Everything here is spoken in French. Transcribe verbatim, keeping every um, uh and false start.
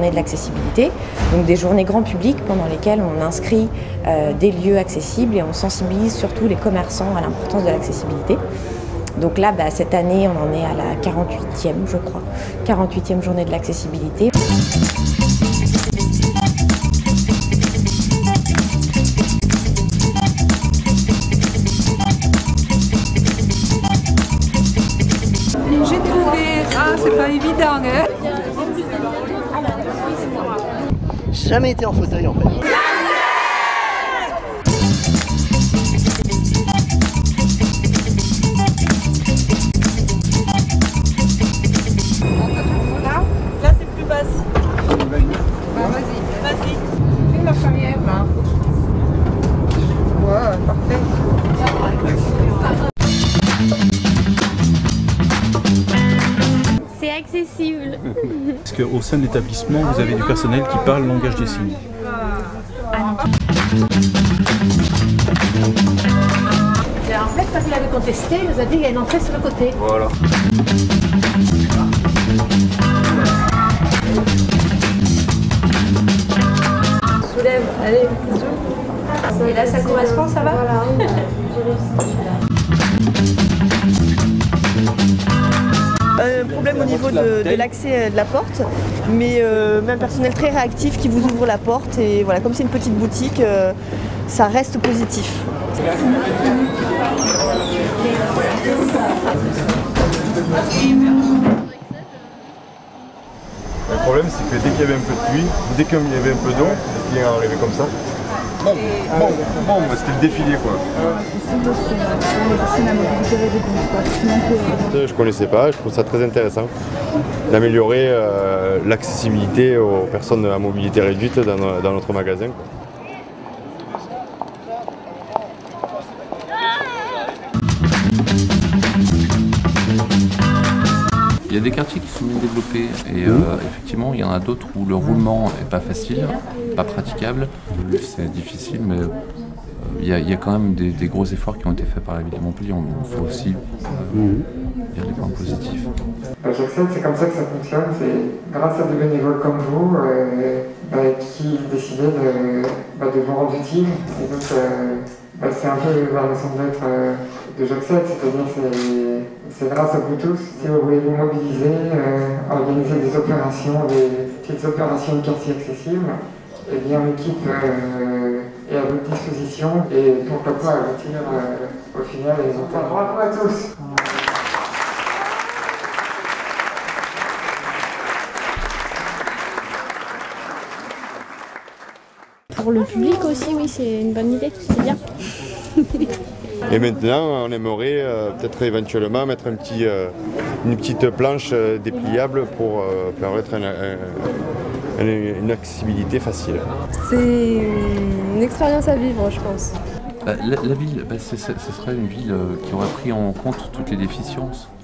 journées de l'accessibilité, donc des journées grand public pendant lesquelles on inscrit euh, des lieux accessibles et on sensibilise surtout les commerçants à l'importance de l'accessibilité. Donc là, bah, cette année, on en est à la quarante-huitième, je crois, quarante-huitième journée de l'accessibilité. J'ai trouvé, ah c'est pas évident, hein. J'ai jamais été en fauteuil en fait. Là c'est plus basse. Bah, vas-y, vas-y. Fais la carrière là. Ouais, parfait. C'est accessible. Est-ce qu'au sein de l'établissement, vous avez du personnel qui parle le langage des signes? Ah non. Et en fait, quand il avait contesté, il nous a dit qu'il y a une entrée sur le côté. Voilà. Soulève, allez, soulève. Et là, ça correspond, ça va? Voilà, Un problème au niveau de, de l'accès de la porte, mais euh, même personnel très réactif qui vous ouvre la porte et voilà, comme c'est une petite boutique, euh, ça reste positif. Le problème c'est que dès qu'il y avait un peu de pluie, dès qu'il y avait un peu d'eau, les clients arrivaient comme ça. Bon, bon, bon, c'était le défilé quoi. Je connaissais pas, je trouve ça très intéressant d'améliorer euh, l'accessibilité aux personnes à mobilité réduite dans, dans notre magasin, quoi. Il y a des quartiers qui sont bien développés et euh, effectivement il y en a d'autres où le roulement n'est pas facile, pas praticable. C'est difficile mais euh, il, y a, il y a quand même des, des gros efforts qui ont été faits par la ville de Montpellier. Il faut aussi euh, dire les points positifs. J'accède, c'est comme ça que ça fonctionne, c'est grâce à des bénévoles comme vous euh, bah, qui décidaient de, bah, de vous rendre utile. Et donc euh, bah, c'est un peu la raison d'être euh, de J'accède, c'est-à-dire c'est c'est grâce à vous tous. Si vous voulez vous mobiliser, euh, organiser des opérations, des petites opérations de quartier accessibles, eh bien l'équipe euh, est à votre disposition et pourquoi pas aboutir euh, au final les résultats. Bravo à tous. Pour le public aussi, oui, c'est une bonne idée, c'est bien. Et maintenant, on aimerait euh, peut-être éventuellement mettre un petit, euh, une petite planche euh, dépliable pour euh, permettre un, un, un, une accessibilité facile. C'est une expérience à vivre, je pense. La, la ville, bah, ce serait une ville qui aurait pris en compte toutes les déficiences.